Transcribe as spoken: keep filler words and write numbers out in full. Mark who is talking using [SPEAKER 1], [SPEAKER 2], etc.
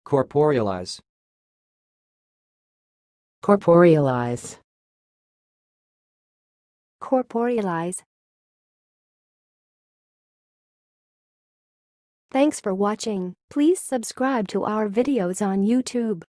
[SPEAKER 1] corporealize,
[SPEAKER 2] corporealize,
[SPEAKER 3] corporealize. Thanks for watching. Please subscribe to our videos on YouTube.